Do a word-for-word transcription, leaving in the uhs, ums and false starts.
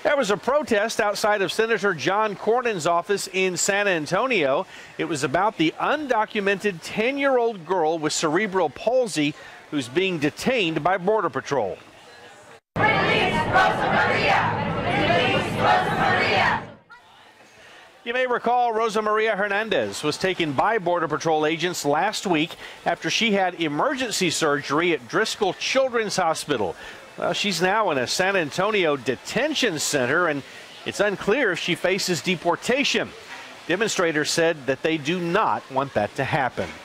There was a protest outside of Senator John Cornyn's office in San Antonio. It was about the undocumented ten-year-old girl with cerebral palsy who's being detained by Border Patrol. Release Rosamaria! Release Rosamaria! You may recall Rosamaria Hernandez was taken by Border Patrol agents last week after she had emergency surgery at Driscoll Children's Hospital. Well, she's now in a San Antonio detention center, and it's unclear if she faces deportation. Demonstrators said that they do not want that to happen.